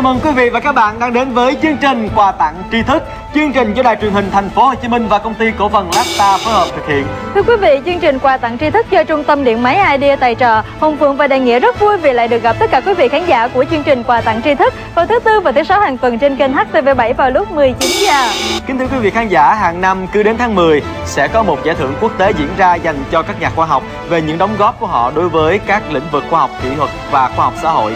mừng quý vị và các bạn đang đến với chương trình quà tặng tri thức. Chương trình do Đài Truyền hình Thành phố Hồ Chí Minh và Công ty Cổ phần Lacta phối hợp thực hiện. Thưa quý vị, chương trình quà tặng tri thức do Trung tâm Điện máy Idea tài trợ, Hồng Phượng và Đại Nghĩa rất vui vì lại được gặp tất cả quý vị khán giả của chương trình quà tặng tri thức vào thứ Tư và thứ Sáu hàng tuần trên kênh HTV7 vào lúc 19 giờ. Kính thưa quý vị khán giả, hàng năm cứ đến tháng 10 sẽ có một giải thưởng quốc tế diễn ra dành cho các nhà khoa học về những đóng góp của họ đối với các lĩnh vực khoa học kỹ thuật và khoa học xã hội.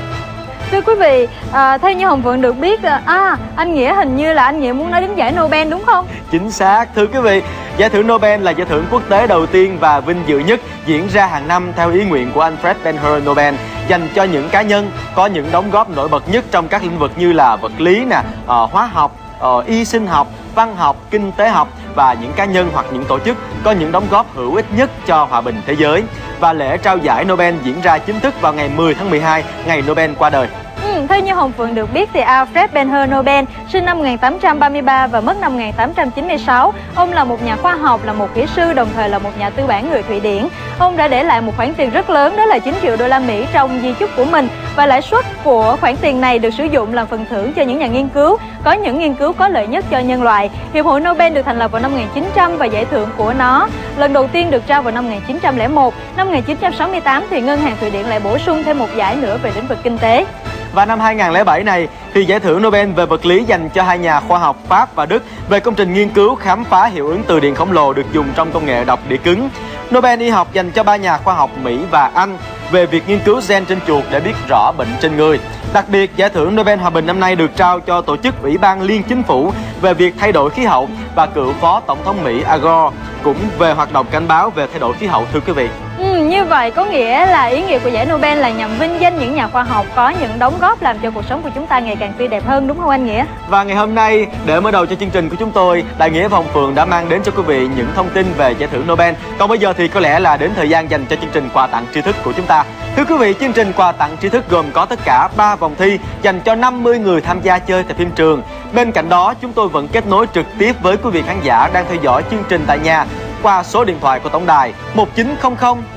Thưa quý vị, theo như Hồng Phượng được biết, anh Nghĩa hình như là anh Nghĩa muốn nói đến giải Nobel đúng không? Chính xác, thưa quý vị, giải thưởng Nobel là giải thưởng quốc tế đầu tiên và vinh dự nhất diễn ra hàng năm theo ý nguyện của Alfred Ben-Hur Nobel, dành cho những cá nhân có những đóng góp nổi bật nhất trong các lĩnh vực như là vật lý, hóa học, y sinh học, văn học, kinh tế học và những cá nhân hoặc những tổ chức có những đóng góp hữu ích nhất cho hòa bình thế giới. Và lễ trao giải Nobel diễn ra chính thức vào ngày 10 tháng 12, ngày Nobel qua đời. Theo như Hồng Phượng được biết thì Alfred Ben-Hur Nobel sinh năm 1833 và mất năm 1896. Ông là một nhà khoa học, là một kỹ sư, đồng thời là một nhà tư bản người Thụy Điển. Ông đã để lại một khoản tiền rất lớn, đó là 9 triệu đô la Mỹ trong di chúc của mình, và lãi suất của khoản tiền này được sử dụng làm phần thưởng cho những nhà nghiên cứu có những nghiên cứu có lợi nhất cho nhân loại. Hiệp hội Nobel được thành lập vào năm 1900 và giải thưởng của nó lần đầu tiên được trao vào năm 1901. Năm 1968 thì ngân hàng Thụy Điển lại bổ sung thêm một giải nữa về lĩnh vực kinh tế. Và năm 2007 này thì giải thưởng Nobel về vật lý dành cho hai nhà khoa học Pháp và Đức về công trình nghiên cứu khám phá hiệu ứng từ điện khổng lồ được dùng trong công nghệ đọc đĩa cứng. Nobel y học dành cho ba nhà khoa học Mỹ và Anh về việc nghiên cứu gen trên chuột để biết rõ bệnh trên người. Đặc biệt, giải thưởng Nobel Hòa bình năm nay được trao cho tổ chức Ủy ban Liên Chính phủ về việc thay đổi khí hậu và cựu Phó Tổng thống Mỹ Al Gore cũng về hoạt động cảnh báo về thay đổi khí hậu, thưa quý vị. Như vậy có nghĩa là ý nghĩa của giải Nobel là nhằm vinh danh những nhà khoa học có những đóng góp làm cho cuộc sống của chúng ta ngày càng tươi đẹp hơn, đúng không anh Nghĩa? Và ngày hôm nay, để mở đầu cho chương trình của chúng tôi, Đại Nghĩa và Hồng Phượng đã mang đến cho quý vị những thông tin về giải thưởng Nobel. Còn bây giờ thì có lẽ là đến thời gian dành cho chương trình quà tặng tri thức của chúng ta. Thưa quý vị, chương trình quà tặng tri thức gồm có tất cả 3 vòng thi dành cho 50 người tham gia chơi tại phim trường. Bên cạnh đó, chúng tôi vẫn kết nối trực tiếp với quý vị khán giả đang theo dõi chương trình tại nhà qua số điện thoại của tổng đài 1900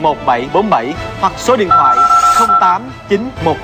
1747 hoặc số điện thoại 08 910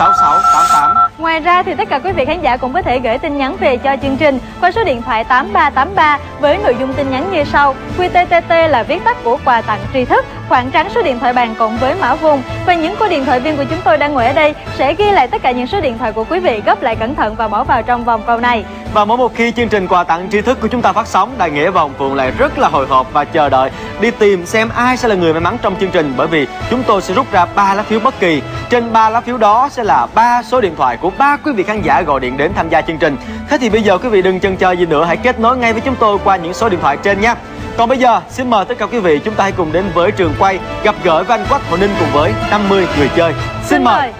6688. Ngoài ra thì tất cả quý vị khán giả cũng có thể gửi tin nhắn về cho chương trình qua số điện thoại 8383 với nội dung tin nhắn như sau: QTTT là viết tắt của quà tặng tri thức, khoảng trắng số điện thoại bàn cộng với mã vùng. Và những cô điện thoại viên của chúng tôi đang ngồi ở đây sẽ ghi lại tất cả những số điện thoại của quý vị, gấp lại cẩn thận và bỏ vào trong vòng câu này. Và mỗi một khi chương trình quà tặng tri thức của chúng ta phát sóng, Đại Nghĩa và Hồng Phượng lại rất là hồi hộp và chờ đợi đi tìm xem ai sẽ là người may mắn trong chương trình, bởi vì chúng tôi sẽ rút ra 3 lá phiếu bất kỳ. Trên 3 lá phiếu đó sẽ là 3 số điện thoại của 3 quý vị khán giả gọi điện đến tham gia chương trình. Thế thì bây giờ quý vị đừng chần chờ gì nữa, hãy kết nối ngay với chúng tôi qua những số điện thoại trên nhé. Còn bây giờ xin mời tất cả quý vị chúng ta hãy cùng đến với trường quay gặp gỡ với anh Quách Hồ Ninh cùng với 50 người chơi. Xin mời.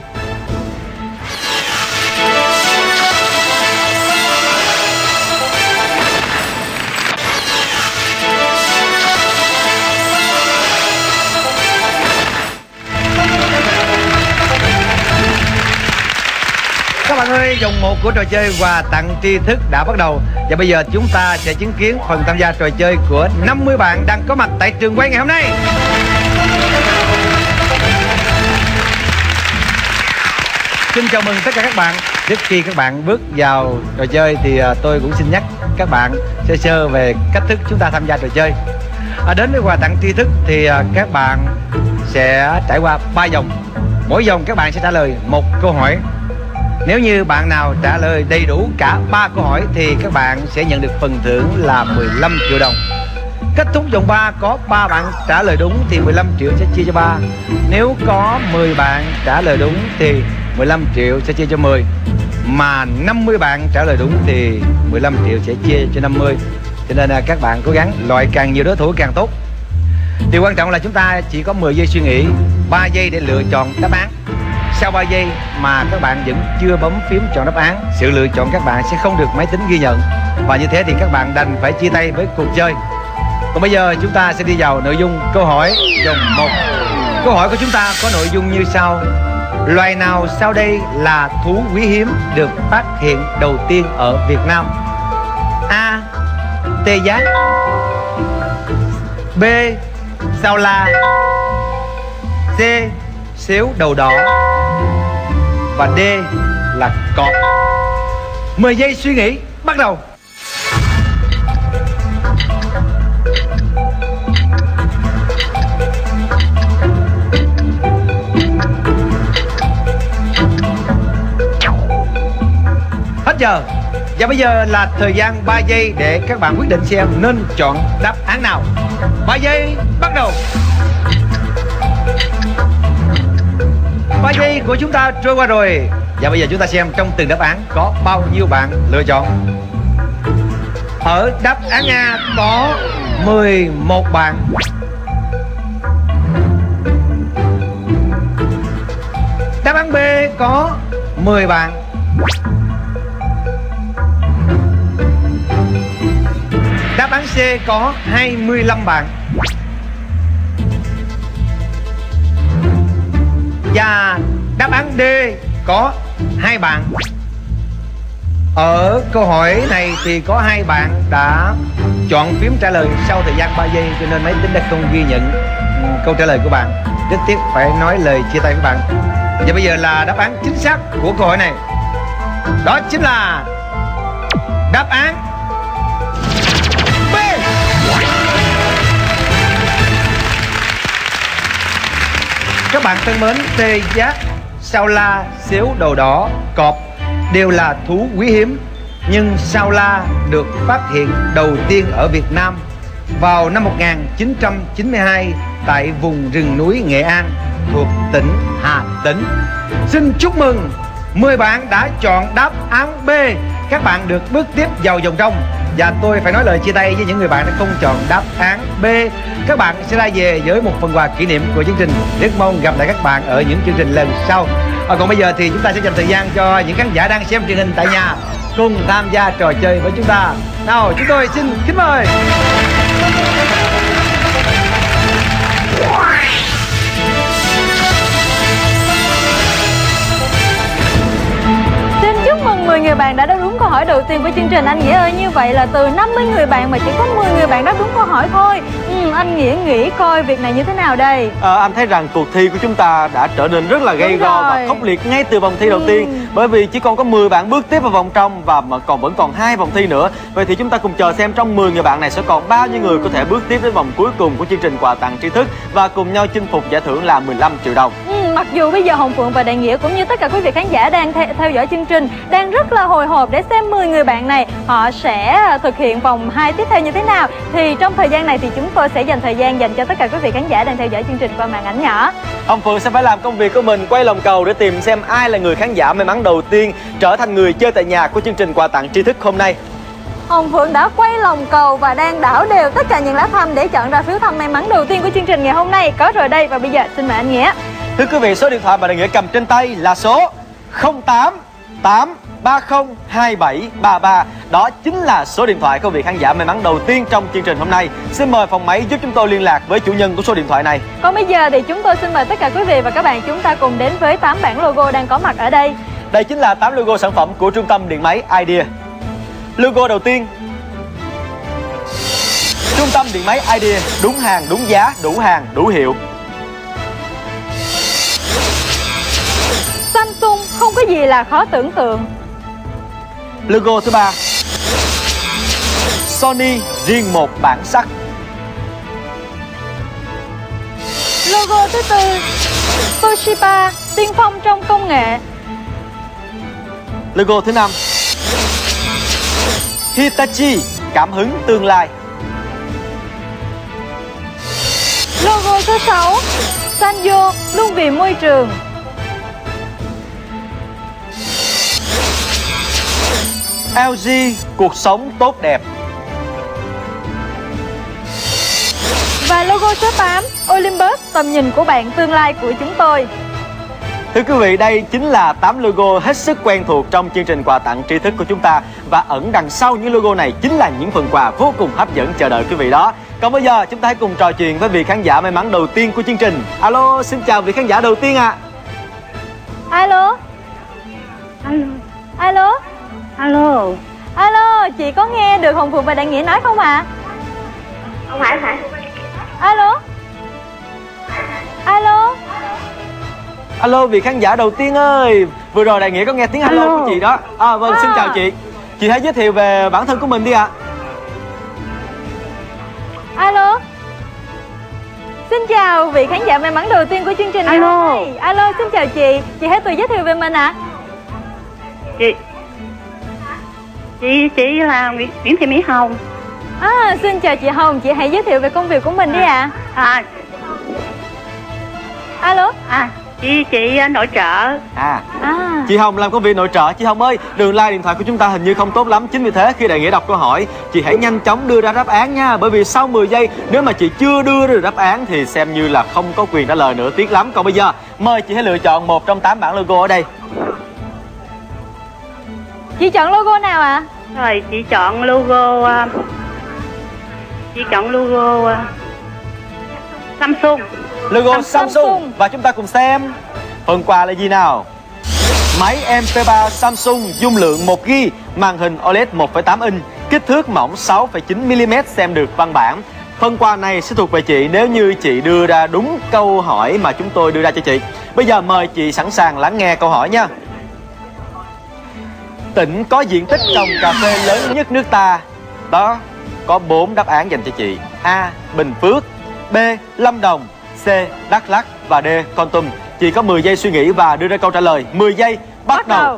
Các bạn ơi, vòng 1 của trò chơi quà tặng tri thức đã bắt đầu. Và bây giờ chúng ta sẽ chứng kiến phần tham gia trò chơi của 50 bạn đang có mặt tại trường quay ngày hôm nay. Xin chào mừng tất cả các bạn. Trước khi các bạn bước vào trò chơi thì tôi cũng xin nhắc các bạn sơ sơ về cách thức chúng ta tham gia trò chơi. Đến với quà tặng tri thức thì các bạn sẽ trải qua 3 vòng. Mỗi vòng các bạn sẽ trả lời một câu hỏi. Nếu như bạn nào trả lời đầy đủ cả 3 câu hỏi thì các bạn sẽ nhận được phần thưởng là 15 triệu đồng. Kết thúc vòng 3 có 3 bạn trả lời đúng thì 15 triệu sẽ chia cho 3. Nếu có 10 bạn trả lời đúng thì 15 triệu sẽ chia cho 10. Mà 50 bạn trả lời đúng thì 15 triệu sẽ chia cho 50. Cho nên là các bạn cố gắng loại càng nhiều đối thủ càng tốt. Điều quan trọng là chúng ta chỉ có 10 giây suy nghĩ, 3 giây để lựa chọn đáp án. Sau 3 giây mà các bạn vẫn chưa bấm phím chọn đáp án, sự lựa chọn các bạn sẽ không được máy tính ghi nhận. Và như thế thì các bạn đành phải chia tay với cuộc chơi. Còn bây giờ chúng ta sẽ đi vào nội dung câu hỏi vòng 1. Câu hỏi của chúng ta có nội dung như sau: loài nào sau đây là thú quý hiếm được phát hiện đầu tiên ở Việt Nam? A. Tê giác. B. Sao la. C. Sếu đầu đỏ. Và D. là cọp. 10 giây suy nghĩ, bắt đầu. Hết giờ. Và bây giờ là thời gian 3 giây để các bạn quyết định xem nên chọn đáp án nào. 3 giây, bắt đầu. 3 giây của chúng ta trôi qua rồi. Và bây giờ chúng ta xem trong từng đáp án có bao nhiêu bạn lựa chọn. Ở đáp án A có 11 bạn. Đáp án B có 10 bạn. Đáp án C có 25 bạn. Và đáp án D có 2 bạn. Ở câu hỏi này thì có 2 bạn đã chọn phím trả lời sau thời gian 3 giây, cho nên máy tính đã không ghi nhận câu trả lời của bạn. Rất tiếc phải nói lời chia tay với bạn. Và bây giờ là đáp án chính xác của câu hỏi này. Đó chính là đáp án B. Các bạn thân mến, tê giác, sao la, xếu đầu đỏ, cọp đều là thú quý hiếm. Nhưng sao la được phát hiện đầu tiên ở Việt Nam vào năm 1992 tại vùng rừng núi Nghệ An thuộc tỉnh Hà Tĩnh. Xin chúc mừng 10 bạn đã chọn đáp án B. Các bạn được bước tiếp vào vòng trong. Và tôi phải nói lời chia tay với những người bạn đã không chọn đáp án B. Các bạn sẽ ra về với một phần quà kỷ niệm của chương trình. Rất mong gặp lại các bạn ở những chương trình lần sau. Còn bây giờ thì chúng ta sẽ dành thời gian cho những khán giả đang xem truyền hình tại nhà cùng tham gia trò chơi với chúng ta. Nào, chúng tôi xin kính mời. Chúc mừng 10 người bạn đã đáp đúng câu hỏi đầu tiên của chương trình. Anh Nghĩa ơi, như vậy là từ 50 người bạn mà chỉ có 10 người bạn đáp đúng câu hỏi thôi. Anh Nghĩa nghĩ coi việc này như thế nào đây? Anh thấy rằng cuộc thi của chúng ta đã trở nên rất là gay go và khốc liệt ngay từ vòng thi đầu tiên. Bởi vì chỉ còn có 10 bạn bước tiếp vào vòng trong và vẫn còn 2 vòng thi nữa. Vậy thì chúng ta cùng chờ xem trong 10 người bạn này sẽ còn bao nhiêu người có thể bước tiếp đến vòng cuối cùng của chương trình quà tặng tri thức và cùng nhau chinh phục giải thưởng là 15 triệu đồng. Mặc dù bây giờ Hồng Phượng và Đại Nghĩa cũng như tất cả quý vị khán giả đang theo dõi chương trình đang rất là hồi hộp để xem 10 người bạn này họ sẽ thực hiện vòng 2 tiếp theo như thế nào, thì trong thời gian này thì chúng tôi sẽ dành thời gian dành cho tất cả quý vị khán giả đang theo dõi chương trình qua màn ảnh nhỏ. Hồng Phượng sẽ phải làm công việc của mình, quay lòng cầu để tìm xem ai là người khán giả may mắn đầu tiên trở thành người chơi tại nhà của chương trình quà tặng tri thức hôm nay. Hồng Phượng đã quay lòng cầu và đang đảo đều tất cả những lá thăm để chọn ra phiếu thăm may mắn đầu tiên của chương trình ngày hôm nay. Có rồi đây, và bây giờ xin mời anh Nghĩa. Thưa quý vị, số điện thoại mà Đại Nghĩa cầm trên tay là số 08-830-2733. Đó chính là số điện thoại của vị khán giả may mắn đầu tiên trong chương trình hôm nay. Xin mời phòng máy giúp chúng tôi liên lạc với chủ nhân của số điện thoại này. Còn bây giờ thì chúng tôi xin mời tất cả quý vị và các bạn chúng ta cùng đến với 8 bảng logo đang có mặt ở đây. Đây chính là 8 logo sản phẩm của trung tâm điện máy Idea. Logo đầu tiên, trung tâm điện máy Idea, đúng hàng, đúng giá, đủ hàng, đủ hiệu. Samsung, không có gì là khó tưởng tượng. Logo thứ ba, Sony, riêng một bản sắc. Logo thứ tư, Toshiba, tiên phong trong công nghệ. Logo thứ năm, Hitachi, cảm hứng tương lai. Logo thứ 6, Sanyo, luôn vì môi trường. LG, cuộc sống tốt đẹp. Và logo số 8, Olympus, tầm nhìn của bạn, tương lai của chúng tôi. Thưa quý vị, đây chính là 8 logo hết sức quen thuộc trong chương trình quà tặng tri thức của chúng ta. Và ẩn đằng sau những logo này chính là những phần quà vô cùng hấp dẫn chờ đợi quý vị đó. Còn bây giờ chúng ta hãy cùng trò chuyện với vị khán giả may mắn đầu tiên của chương trình. Alo, xin chào vị khán giả đầu tiên ạ. Alo. Alo. Alo. Alo. Alo, chị có nghe được Hồng Phượng và Đại Nghĩa nói không ạ? Không phải. Alo. Alo. Alo, vị khán giả đầu tiên ơi, Vừa rồi Đại Nghĩa có nghe tiếng hello của chị đó. Vâng, xin chào chị. Chị hãy giới thiệu về bản thân của mình đi ạ. Alo. Xin chào vị khán giả may mắn đầu tiên của chương trình ngày hôm nay. Alo, xin chào chị. Chị hãy tự giới thiệu về mình ạ. Chị là Nguyễn Thị Mỹ Hồng. Xin chào chị Hồng. Chị hãy giới thiệu về công việc của mình đi ạ. Alo. Chị nội trợ. Chị Hồng làm công việc nội trợ. Chị Hồng ơi, đường line điện thoại của chúng ta hình như không tốt lắm. Chính vì thế khi Đại Nghĩa đọc câu hỏi, chị hãy nhanh chóng đưa ra đáp án nha. Bởi vì sau 10 giây nếu mà chị chưa đưa ra được đáp án thì xem như là không có quyền trả lời nữa, tiếc lắm. Còn bây giờ mời chị hãy lựa chọn một trong 8 bản logo ở đây. Chị chọn logo nào ạ? Rồi chị chọn logo Samsung. Logo Samsung. Và chúng ta cùng xem phần quà là gì nào. Máy MP3 Samsung dung lượng 1GB, màn hình OLED 1,8 inch, kích thước mỏng 6,9mm xem được văn bản. Phần quà này sẽ thuộc về chị nếu như chị đưa ra đúng câu hỏi mà chúng tôi đưa ra cho chị. Bây giờ mời chị sẵn sàng lắng nghe câu hỏi nha. Tỉnh có diện tích trồng cà phê lớn nhất nước ta. Đó, có 4 đáp án dành cho chị. A. Bình Phước, B. Lâm Đồng, C. Đắk Lắk và D. Kon Tum. Chị có 10 giây suy nghĩ và đưa ra câu trả lời. 10 giây bắt đầu.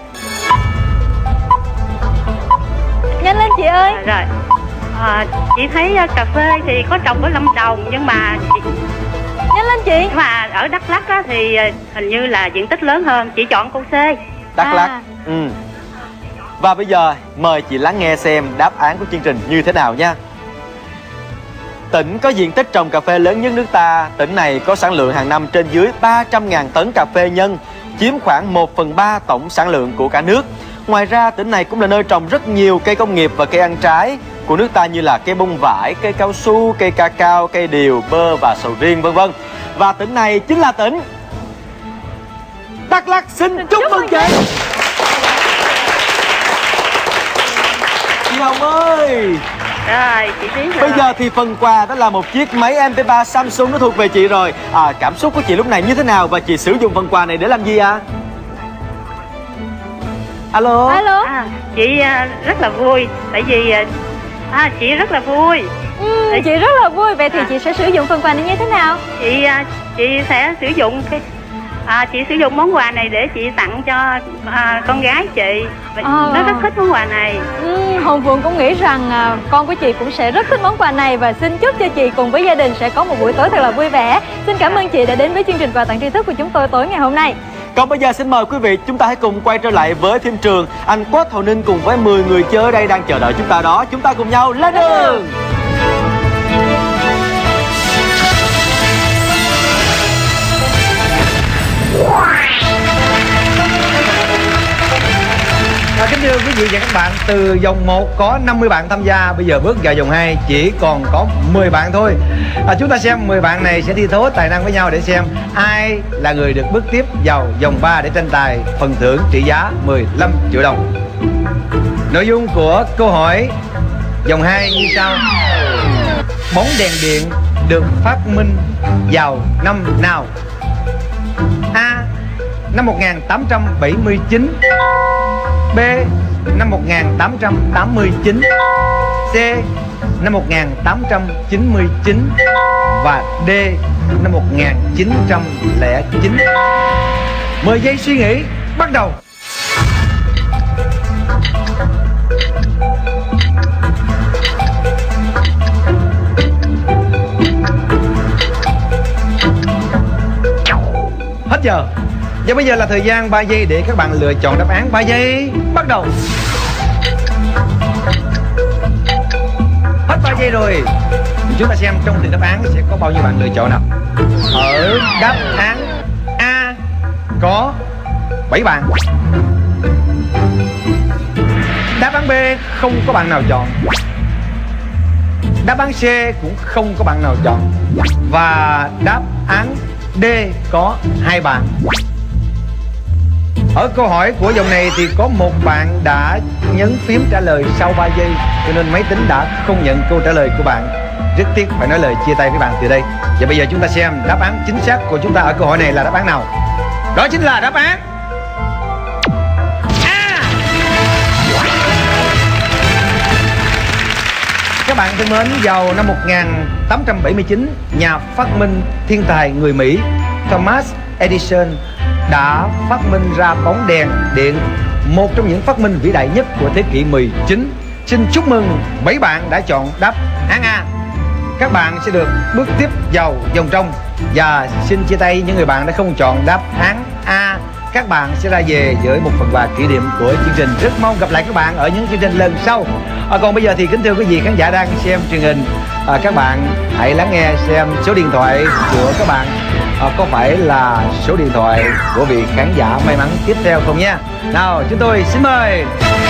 Nhanh lên chị ơi. Rồi. Chị thấy cà phê thì có trồng ở Lâm Đồng nhưng mà nhanh lên chị. Nhưng mà ở Đắk Lắk á, thì hình như là diện tích lớn hơn. Chị chọn câu C. Đắk Lắk. Và bây giờ mời chị lắng nghe xem đáp án của chương trình như thế nào nha. Tỉnh có diện tích trồng cà phê lớn nhất nước ta. Tỉnh này có sản lượng hàng năm trên dưới 300.000 tấn cà phê nhân, chiếm khoảng 1/3 tổng sản lượng của cả nước. Ngoài ra, tỉnh này cũng là nơi trồng rất nhiều cây công nghiệp và cây ăn trái của nước ta như là cây bông vải, cây cao su, cây cacao, cây điều, bơ và sầu riêng vân vân. Và tỉnh này chính là tỉnh Đắk Lắk. Xin chúc mừng chị. Chị Hồng ơi. Rồi, chị biết rồi. Bây giờ thì phần quà đó là một chiếc máy MP3 Samsung nó thuộc về chị rồi. Cảm xúc của chị lúc này như thế nào và chị sử dụng phần quà này để làm gì ạ? Alo. Chị rất là vui. Tại vì chị rất là vui. Chị rất là vui. Vậy thì chị sẽ sử dụng phần quà này như thế nào? Chị sẽ sử dụng chị sử dụng món quà này để chị tặng cho con gái chị. Nó rất thích món quà này. Hồng Phượng cũng nghĩ rằng con của chị cũng sẽ rất thích món quà này. Và xin chúc cho chị cùng với gia đình sẽ có một buổi tối thật là vui vẻ. Xin cảm ơn chị đã đến với chương trình quà tặng tri thức của chúng tôi tối ngày hôm nay. Còn bây giờ xin mời quý vị chúng ta hãy cùng quay trở lại với phim trường. Anh Quách Thọ Ninh cùng với 10 người chơi ở đây đang chờ đợi chúng ta đó. Chúng ta cùng nhau lên đường. Kính thưa quý vị và các bạn, từ vòng 1 có 50 bạn tham gia, bây giờ bước vào vòng 2 chỉ còn có 10 bạn thôi. Chúng ta xem 10 bạn này sẽ thi thố tài năng với nhau để xem ai là người được bước tiếp vào vòng 3 để tranh tài phần thưởng trị giá 15 triệu đồng. Nội dung của câu hỏi vòng 2 như sau. Bóng đèn điện được phát minh vào năm nào? A. Năm 1879, B. Năm 1889, C. Năm 1899 và D. Năm 1909. 10 giây suy nghĩ, bắt đầu. Hết giờ. Và bây giờ là thời gian 3 giây để các bạn lựa chọn đáp án. 3 giây, bắt đầu. Hết 3 giây rồi. Chúng ta xem trong từng đáp án sẽ có bao nhiêu bạn lựa chọn nào. Ở đáp án A có 7 bạn. Đáp án B không có bạn nào chọn. Đáp án C cũng không có bạn nào chọn. Và đáp án D có 2 bạn. Ở câu hỏi của vòng này thì có một bạn đã nhấn phím trả lời sau 3 giây, cho nên máy tính đã không nhận câu trả lời của bạn. Rất tiếc phải nói lời chia tay với bạn từ đây. Và bây giờ chúng ta xem đáp án chính xác của chúng ta ở câu hỏi này là đáp án nào. Đó chính là đáp án Các bạn thân mến, vào năm 1879, nhà phát minh thiên tài người Mỹ Thomas Edison đã phát minh ra bóng đèn điện, một trong những phát minh vĩ đại nhất của thế kỷ 19. Xin chúc mừng 7 bạn đã chọn đáp án A. Các bạn sẽ được bước tiếp vào vòng trong. Và xin chia tay những người bạn đã không chọn đáp án A. Các bạn sẽ ra về với một phần quà kỷ niệm của chương trình. Rất mong gặp lại các bạn ở những chương trình lần sau. Còn bây giờ thì kính thưa quý vị khán giả đang xem truyền hình, các bạn hãy lắng nghe xem số điện thoại của các bạn có phải là số điện thoại của vị khán giả may mắn tiếp theo không nha. Nào, chúng tôi xin mời.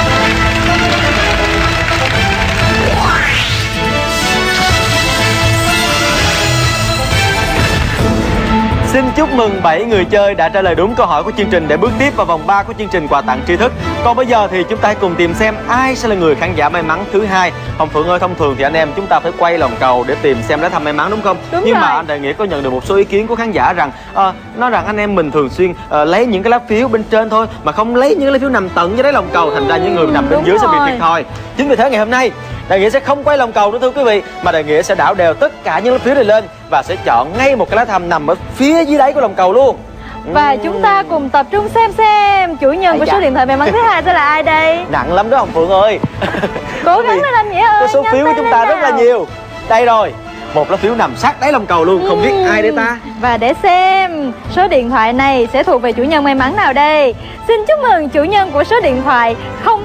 Xin chúc mừng 7 người chơi đã trả lời đúng câu hỏi của chương trình để bước tiếp vào vòng 3 của chương trình quà tặng tri thức. Còn bây giờ thì chúng ta hãy cùng tìm xem ai sẽ là người khán giả may mắn thứ hai. Hồng Phượng ơi, thông thường thì anh em chúng ta phải quay lòng cầu để tìm xem lá thăm may mắn đúng không? Đúng Nhưng rồi. mà anh Đại Nghĩa có nhận được một số ý kiến của khán giả rằng nói rằng anh em mình thường xuyên lấy những cái lá phiếu bên trên thôi mà không lấy những lá phiếu nằm tận dưới đáy lòng cầu, thành ra những người nằm bên Đúng dưới sẽ bị rồi. thiệt thòi. Chính vì thế ngày hôm nay Đại Nghĩa sẽ không quay lòng cầu nữa thưa quý vị, mà Đại Nghĩa sẽ đảo đều tất cả những lá phiếu này lên và sẽ chọn ngay một cái lá thăm nằm ở phía dưới đáy của lòng cầu luôn. Và chúng ta cùng tập trung xem chủ nhân của số điện thoại may mắn thứ hai sẽ là ai đây. Nặng lắm đó Hồng Phượng ơi. Cố gắng lên anh Nghĩa ơi. Cái số nhanh phiếu của tay chúng lên ta rất là nào. nhiều. Đây rồi, một lá phiếu nằm sát đáy lòng cầu luôn, không biết ai đây ta. Và để xem số điện thoại này sẽ thuộc về chủ nhân may mắn nào đây. Xin chúc mừng chủ nhân của số điện thoại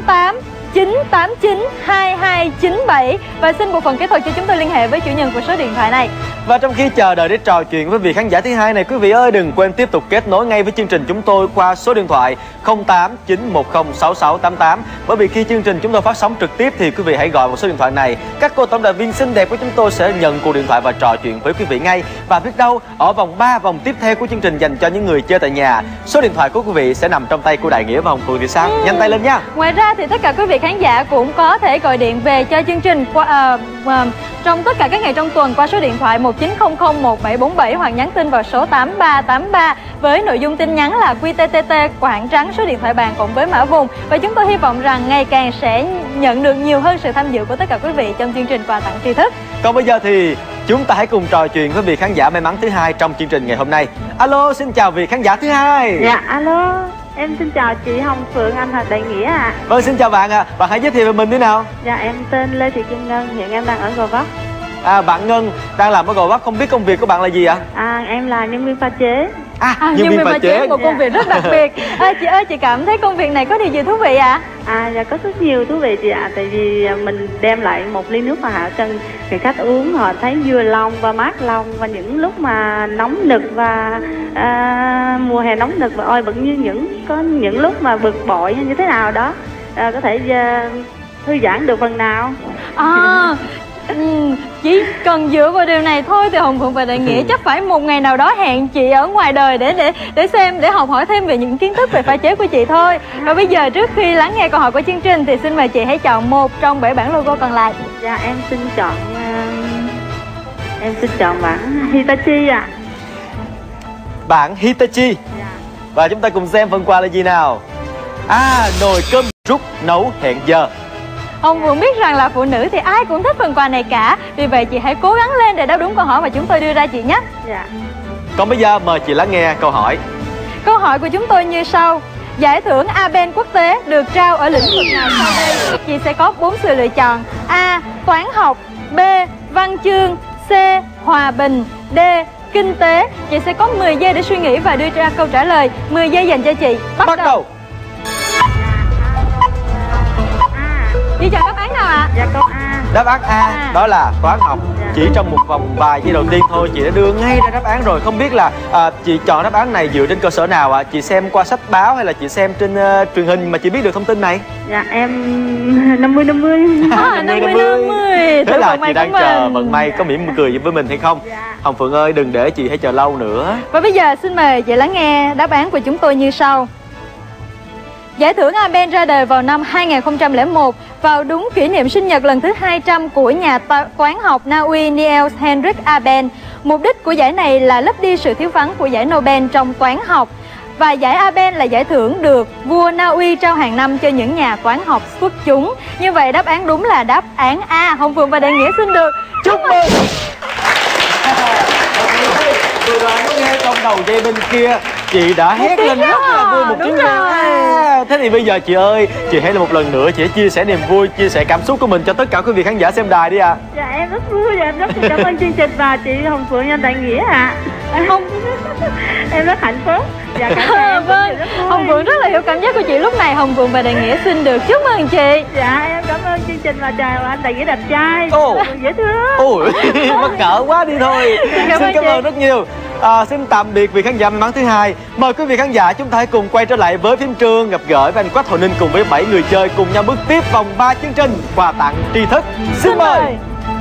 08-989-2297. Và xin bộ phận kỹ thuật cho chúng tôi liên hệ với chủ nhân của số điện thoại này. Và trong khi chờ đợi để trò chuyện với vị khán giả thứ hai này, quý vị ơi đừng quên tiếp tục kết nối ngay với chương trình chúng tôi qua số điện thoại 08-910-6688. Bởi vì khi chương trình chúng tôi phát sóng trực tiếp thì quý vị hãy gọi vào số điện thoại này. Các cô tổng đài viên xinh đẹp của chúng tôi sẽ nhận cuộc điện thoại và trò chuyện với quý vị ngay. Và biết đâu ở vòng 3, vòng tiếp theo của chương trình dành cho những người chơi tại nhà, số điện thoại của quý vị sẽ nằm trong tay của Đại Nghĩa và Hồng Phượng thì sao? Nhanh tay lên nha. Ngoài ra thì tất cả quý vị khán giả cũng có thể gọi điện về cho chương trình qua trong tất cả các ngày trong tuần qua số điện thoại 19001747 hoặc nhắn tin vào số 8383 với nội dung tin nhắn là QTTT quảng trắng số điện thoại bàn cộng với mã vùng. Và chúng tôi hy vọng rằng ngày càng sẽ nhận được nhiều hơn sự tham dự của tất cả quý vị trong chương trình quà tặng tri thức. Còn bây giờ thì chúng ta hãy cùng trò chuyện với vị khán giả may mắn thứ hai trong chương trình ngày hôm nay. Alo, xin chào vị khán giả thứ hai. Dạ, alo. Em xin chào chị Hồng Phượng, anh Hà Đại Nghĩa ạ. Vâng, xin chào bạn ạ. Bạn hãy giới thiệu về mình thế nào? Dạ, em tên Lê Thị Kim Ngân, hiện em đang ở Gò Vấp. Bạn Ngân đang làm ở Gò Vấp, không biết công việc của bạn là gì ạ? Em là nhân viên pha chế. Nhân viên pha chế. Một công việc rất đặc biệt. Chị ơi, chị cảm thấy công việc này có điều gì thú vị ạ? Dạ có rất nhiều thú vị chị ạ. Tại vì mình đem lại một ly nước mà hạ cân, người khách uống họ thấy vừa lòng và mát lòng. Và những lúc mà nóng nực và mùa hè nóng nực và oi bức như có những lúc mà bực bội như thế nào đó, có thể thư giãn được phần nào. Chỉ cần dựa vào điều này thôi thì Hồng Phượng và Đại Nghĩa chắc phải một ngày nào đó hẹn chị ở ngoài đời để xem, để học hỏi thêm về những kiến thức về pha chế của chị thôi. Và bây giờ trước khi lắng nghe câu hỏi của chương trình thì xin mời chị hãy chọn một trong 7 bản logo còn lại. Dạ em xin chọn bản Hitachi ạ. Bản Hitachi. Và chúng ta cùng xem phần quà là gì nào. Nồi cơm rút nấu hẹn giờ. Hồng Phượng biết rằng là phụ nữ thì ai cũng thích phần quà này cả. Vì vậy chị hãy cố gắng lên để đáp đúng câu hỏi mà chúng tôi đưa ra chị nhé. Dạ. Còn bây giờ mời chị lắng nghe câu hỏi. Câu hỏi của chúng tôi như sau. Giải thưởng Abel quốc tế được trao ở lĩnh vực nào sau đây? Chị sẽ có 4 sự lựa chọn. A. Toán học. B. Văn chương. C. Hòa bình. D. Kinh tế. Chị sẽ có 10 giây để suy nghĩ và đưa ra câu trả lời. 10 giây dành cho chị. Bắt đầu. Chị chọn đáp án nào ạ? Dạ câu A. Đáp án A đó là toán học. Chỉ trong một vòng vài giây đầu tiên thôi chị đã đưa ngay ra đáp án rồi. Không biết là chị chọn đáp án này dựa trên cơ sở nào ạ? Chị xem qua sách báo hay là chị xem trên truyền hình mà chị biết được thông tin này? Dạ em 50-50. 50-50. Thế là chị đang chờ vận may có mỉm cười với mình hay không? Hồng Phượng ơi đừng để chị phải chờ lâu nữa. Và bây giờ xin mời chị lắng nghe đáp án của chúng tôi như sau. Giải thưởng Abel ra đời vào năm 2001 vào đúng kỷ niệm sinh nhật lần thứ 200 của nhà toán học Na Uy Niels Henrik Abel. Mục đích của giải này là lấp đi sự thiếu vắng của giải Nobel trong toán học. Và giải Abel là giải thưởng được vua Na Uy trao hàng năm cho những nhà toán học xuất chúng. Như vậy đáp án đúng là đáp án A. Hồng Phượng và Đại Nghĩa xin được chúc mừng. Vừa rồi có nghe trong đầu dây bên kia chị đã hét lên rất là vui một tiếng reo. Thế thì bây giờ chị ơi, chị hãy là một lần nữa chị chia sẻ niềm vui, chia sẻ cảm xúc của mình cho tất cả quý vị khán giả xem đài đi ạ. Dạ em rất vui và em rất cảm ơn chương trình và chị Hồng Phượng và Đại Nghĩa ạ. Em rất hạnh phúc. Dạ cảm ơn. Vâng, Hồng Phượng rất là hiểu cảm giác của chị lúc này. Hồng Phượng và Đại Nghĩa xin được chúc mừng chị. Dạ em cảm ơn chương trình và chào anh Đại Nghĩa đẹp trai. Dễ thương. Ôi, mắc cỡ quá đi thôi. Xin cảm ơn rất nhiều. Xin tạm biệt vị khán giả may mắn thứ hai. Mời quý vị khán giả chúng ta hãy cùng quay trở lại với phim trường, gặp gỡ với anh Quách Hồ Ninh cùng với 7 người chơi cùng nhau bước tiếp vòng 3 chương trình quà tặng tri thức. Xin mời.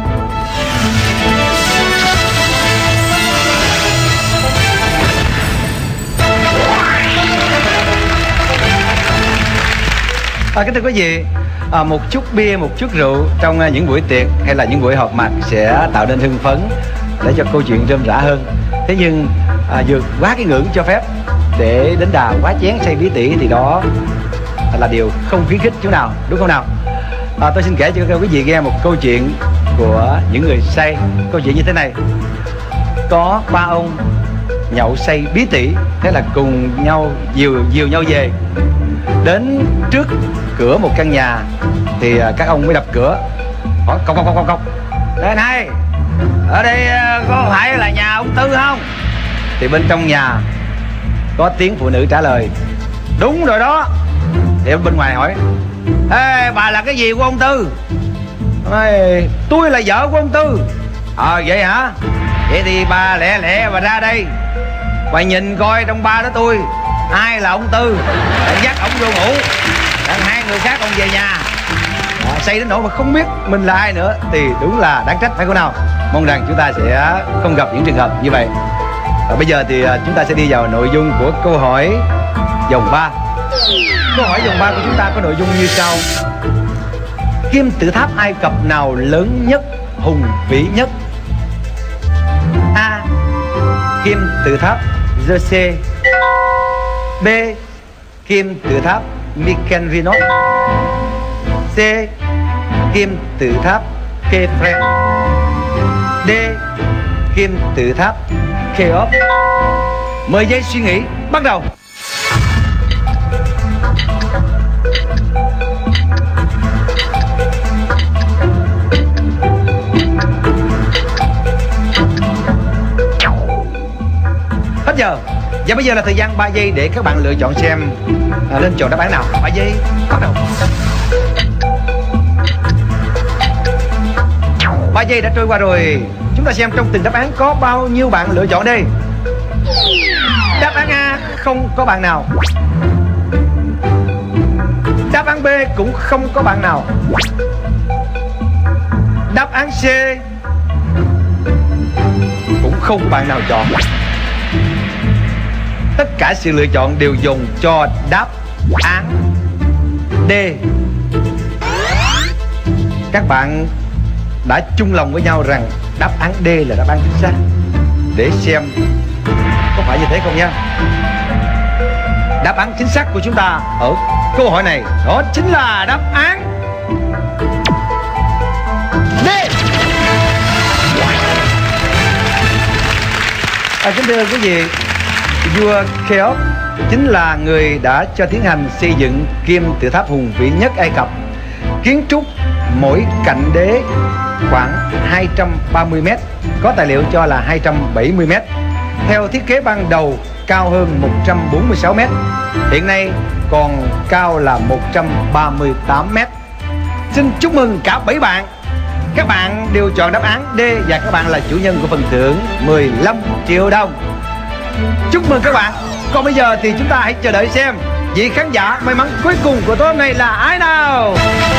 Kính thưa quý vị, một chút bia, một chút rượu trong những buổi tiệc hay là những buổi họp mặt sẽ tạo nên hưng phấn để cho câu chuyện rôm rã hơn. Thế nhưng vượt quá cái ngưỡng cho phép để đến đà quá chén say bí tỉ thì đó là điều không khuyến khích chút nào, đúng không nào? Tôi xin kể cho quý vị nghe một câu chuyện của những người say. Câu chuyện như thế này: có ba ông nhậu say bí tỉ, thế là cùng nhau dìu nhau về. Đến trước cửa một căn nhà thì các ông mới đập cửa, hỏi cộc cộc cộc cộc: đây này, ở đây có phải là nhà ông Tư không? Thì bên trong nhà có tiếng phụ nữ trả lời: đúng rồi đó. Thì bên ngoài hỏi: ê, bà là cái gì của ông Tư? Tôi là vợ của ông Tư. Vậy hả? Vậy thì bà lẹ lẹ bà ra đây, bà nhìn coi trong ba đó tôi ai là ông Tư, dắt ông vô ngủ, hai người khác ông về nhà. Say đến nỗi mà không biết mình là ai nữa thì đúng là đáng trách, phải không nào? Mong rằng chúng ta sẽ không gặp những trường hợp như vậy. Bây giờ thì chúng ta sẽ đi vào nội dung của câu hỏi vòng 3. Câu hỏi vòng 3 của chúng ta có nội dung như sau: kim tự tháp Ai Cập nào lớn nhất, hùng vĩ nhất? A. Kim tự tháp Giuse. B. Kim tự tháp Mykenrinos. C. Kim tự tháp Khephren. D. Kim tự tháp Cheops. 10 giây suy nghĩ bắt đầu. Hết giờ. Và bây giờ là thời gian 3 giây để các bạn lựa chọn xem nên chọn đáp án nào. 3 giây bắt đầu. 3 giây đã trôi qua rồi. Chúng ta xem trong từng đáp án có bao nhiêu bạn lựa chọn đây. Đáp án A không có bạn nào. Đáp án B cũng không có bạn nào. Đáp án C cũng không có bạn nào chọn. Tất cả sự lựa chọn đều dùng cho đáp án D. Các bạn đã chung lòng với nhau rằng đáp án D là đáp án chính xác. Để xem có phải như thế không nha. Đáp án chính xác của chúng ta ở câu hỏi này đó chính là đáp án D. Kính thưa quý vị, vua Cheops chính là người đã cho tiến hành xây dựng kim tự tháp hùng vĩ nhất Ai Cập. Kiến trúc mỗi cạnh đế khoảng 230 m, có tài liệu cho là 270 m. Theo thiết kế ban đầu cao hơn 146 m, hiện nay còn cao là 138 m. Xin chúc mừng cả 7 bạn. Các bạn đều chọn đáp án D và các bạn là chủ nhân của phần thưởng 15 triệu đồng. Chúc mừng các bạn. Còn bây giờ thì chúng ta hãy chờ đợi xem vị khán giả may mắn cuối cùng của tối hôm nay là ai nào.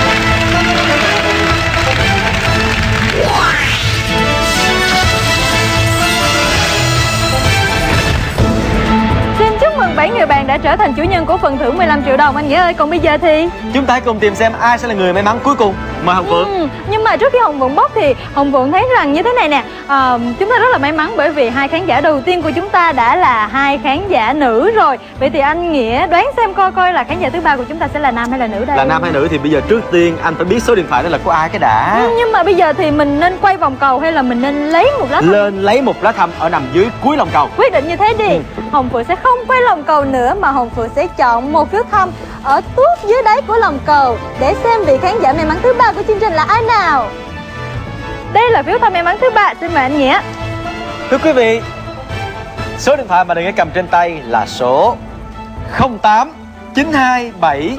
Xin chúc mừng 7 người bạn đã trở thành chủ nhân của phần thưởng 15 triệu đồng anh Nghĩa ơi. Còn bây giờ thì chúng ta hãy cùng tìm xem ai sẽ là người may mắn cuối cùng. Mời Hồng Phượng. Nhưng mà trước khi Hồng Phượng bốc thì Hồng Phượng thấy rằng như thế này nè, chúng ta rất là may mắn bởi vì hai khán giả đầu tiên của chúng ta đã là hai khán giả nữ rồi. Vậy thì anh Nghĩa đoán xem coi là khán giả thứ ba của chúng ta sẽ là nam hay là nữ đây? Là nam hay nữ thì bây giờ trước tiên anh phải biết số điện thoại đó là của ai cái đã. Nhưng mà bây giờ thì mình nên quay vòng cầu hay là mình nên lấy một lá thăm? Lên lấy một lá thăm ở nằm dưới cuối lòng cầu. Quyết định như thế đi. Hồng Phượng sẽ không quay lòng cầu nữa mà Hồng Phượng sẽ chọn một phiếu thăm ở tuốt dưới đáy của lòng cầu để xem vị khán giả may mắn thứ ba của chương trình là ai nào. Đây là phiếu thăm may mắn thứ ba, xin mời anh Nghĩa. Thưa quý vị, số điện thoại mà Đừng Nghĩa cầm trên tay là số 08 927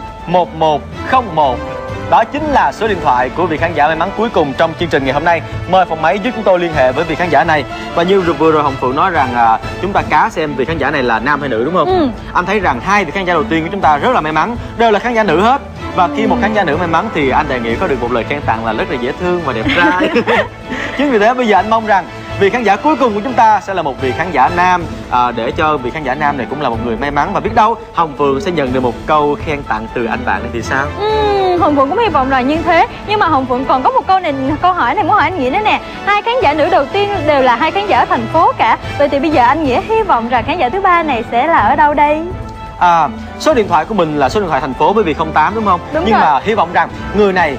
1101. Đó chính là số điện thoại của vị khán giả may mắn cuối cùng trong chương trình ngày hôm nay. Mời phòng máy giúp chúng tôi liên hệ với vị khán giả này. Và như vừa rồi Hồng Phượng nói rằng chúng ta cá xem vị khán giả này là nam hay nữ, đúng không? Anh thấy rằng hai vị khán giả đầu tiên của chúng ta rất là may mắn, đều là khán giả nữ hết. Và khi một khán giả nữ may mắn thì anh đề nghị có được một lời khen tặng là rất là dễ thương và đẹp trai. Chính vì thế bây giờ anh mong rằng vị khán giả cuối cùng của chúng ta sẽ là một vị khán giả nam, để cho vị khán giả nam này cũng là một người may mắn. Và biết đâu Hồng Phượng sẽ nhận được một câu khen tặng từ anh bạn này thì sao? Hồng Phượng cũng hy vọng là như thế. Nhưng mà Hồng Phượng còn có một câu hỏi này muốn hỏi anh Nghĩa nữa nè. Hai khán giả nữ đầu tiên đều là hai khán giả ở thành phố cả. Vậy thì bây giờ anh Nghĩa hy vọng rằng khán giả thứ ba này sẽ là ở đâu đây? Số điện thoại của mình là số điện thoại thành phố bởi vì 08, đúng không? Đúng nhưng rồi. mà hy vọng rằng người này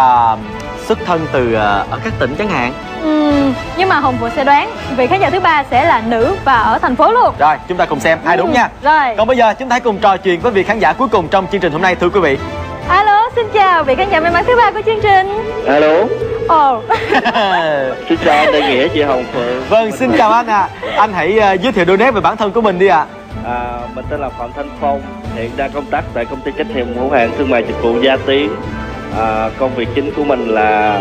xuất thân từ ở các tỉnh chẳng hạn. Nhưng mà Hồng Phượng sẽ đoán vị khán giả thứ ba sẽ là nữ và ở thành phố luôn. Rồi chúng ta cùng xem ai đúng nha. Rồi. Còn bây giờ chúng ta hãy cùng trò chuyện với vị khán giả cuối cùng trong chương trình hôm nay, thưa quý vị. Alo, xin chào vị khán giả may mắn thứ ba của chương trình. Alo. Ồ. Xin chào anh Đại Nghĩa, chị Hồng Phượng. Vâng, xin chào anh ạ. Anh hãy giới thiệu đôi nét về bản thân của mình đi ạ. Mình tên là Phạm Thanh Phong, hiện đang công tác tại công ty trách nhiệm hữu hạn thương mại dịch vụ Gia Tiến. Công việc chính của mình là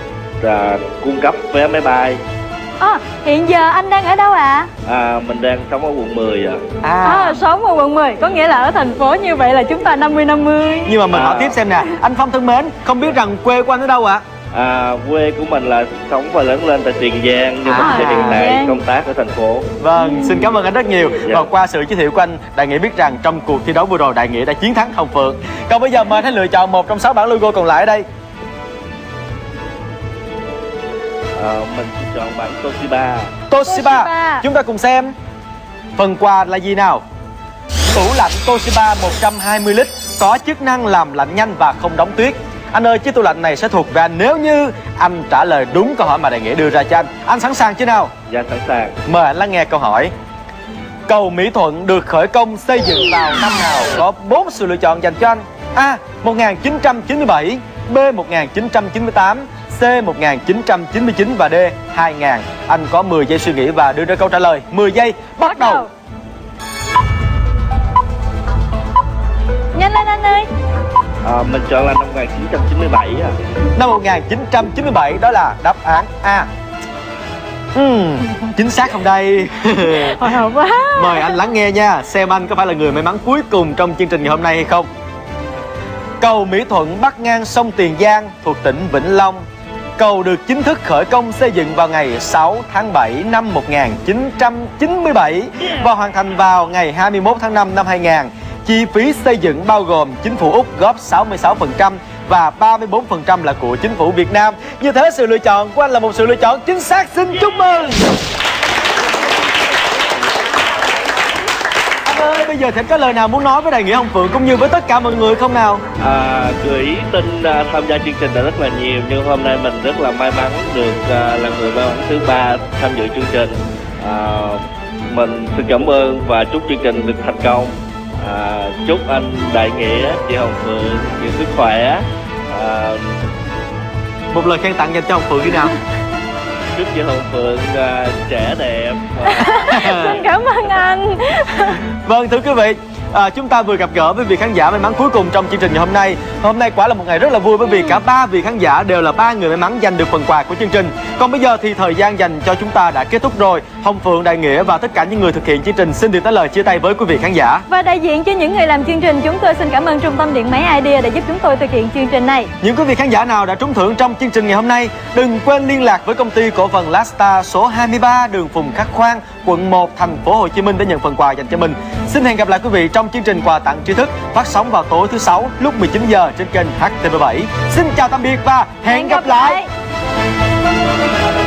cung cấp vé máy bay. Hiện giờ anh đang ở đâu ạ? Mình đang sống ở quận 10 Sống ở quận 10, có nghĩa là ở thành phố, như vậy là chúng ta 50-50. Nhưng mà mình hỏi tiếp xem nè, anh Phong thân mến, không biết rằng quê của anh ở đâu ạ? Quê của mình là sống và lớn lên tại Tiền Giang, nhưng mình hiện tại công tác ở thành phố. Vâng, xin cảm ơn anh rất nhiều. Và qua sự giới thiệu của anh, Đại Nghĩa biết rằng trong cuộc thi đấu vừa rồi Đại Nghĩa đã chiến thắng Hồng Phượng. Còn bây giờ mời anh lựa chọn một trong 6 bản logo còn lại ở đây. Mình xin chọn bản Toshiba. Toshiba. Chúng ta cùng xem phần quà là gì nào. Tủ lạnh Toshiba 120 lít có chức năng làm lạnh nhanh và không đóng tuyết. Anh ơi, chiếc tủ lạnh này sẽ thuộc về anh nếu như anh trả lời đúng câu hỏi mà Đại Nghĩa đưa ra cho anh. Anh sẵn sàng chưa nào? Dạ, sẵn sàng. Mời anh lắng nghe câu hỏi. Cầu Mỹ Thuận được khởi công xây dựng vào năm nào? Có 4 sự lựa chọn dành cho anh. A. 1997, B. 1998, C. 1999 và D. 2000. Anh có 10 giây suy nghĩ và đưa ra câu trả lời. 10 giây bắt đầu. Nhanh lên anh ơi. Mình chọn là năm 1997 Năm 1997 đó là đáp án A. Chính xác không đây? Hồi hộp quá. Mời anh lắng nghe nha, xem anh có phải là người may mắn cuối cùng trong chương trình ngày hôm nay hay không. Cầu Mỹ Thuận bắc ngang sông Tiền Giang thuộc tỉnh Vĩnh Long. Cầu được chính thức khởi công xây dựng vào ngày 6 tháng 7 năm 1997 và hoàn thành vào ngày 21 tháng 5 năm 2000. Chi phí xây dựng bao gồm chính phủ Úc góp 66% và 34% là của chính phủ Việt Nam. Như thế sự lựa chọn của anh là một sự lựa chọn chính xác. Xin chúc mừng. Anh ơi, bây giờ thì có lời nào muốn nói với Đại Nghĩa Hồng Phượng cũng như với tất cả mọi người không nào? Gửi tin tham gia chương trình là rất là nhiều, nhưng hôm nay mình rất là may mắn được là người may mắn thứ ba tham dự chương trình. Mình xin cảm ơn và chúc chương trình được thành công. Chúc anh Đại Nghĩa, chị Hồng Phượng nhiều sức khỏe. Một lời khen tặng dành cho Hồng Phượng như nào? Chúc chị Hồng Phượng trẻ đẹp. Xin cảm ơn anh. Vâng, thưa quý vị, chúng ta vừa gặp gỡ với vị khán giả may mắn cuối cùng trong chương trình ngày hôm nay. Hôm nay quả là một ngày rất là vui bởi vì cả 3 vị khán giả đều là 3 người may mắn giành được phần quà của chương trình. Còn bây giờ thì thời gian dành cho chúng ta đã kết thúc rồi. Hồng Phượng, Đại Nghĩa và tất cả những người thực hiện chương trình xin được nói lời chia tay với quý vị khán giả. Và đại diện cho những người làm chương trình, chúng tôi xin cảm ơn Trung tâm Điện máy Idea đã giúp chúng tôi thực hiện chương trình này. Những quý vị khán giả nào đã trúng thưởng trong chương trình ngày hôm nay, đừng quên liên lạc với công ty cổ phần Lasta số 23 đường Phùng Khắc Khoan, quận 1, thành phố Hồ Chí Minh để nhận phần quà dành cho mình. Xin hẹn gặp lại quý vị trong chương trình quà tặng tri thức phát sóng vào tối thứ Sáu lúc 19 giờ trên kênh HTV7. Xin chào tạm biệt và hẹn gặp lại.